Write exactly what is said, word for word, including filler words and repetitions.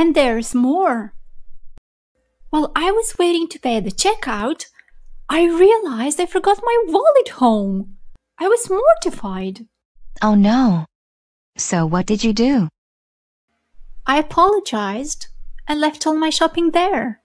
And there's more. While I was waiting to pay at the checkout, I realized I forgot my wallet home. I was mortified. Oh no. So what did you do? I apologized and left all my shopping there.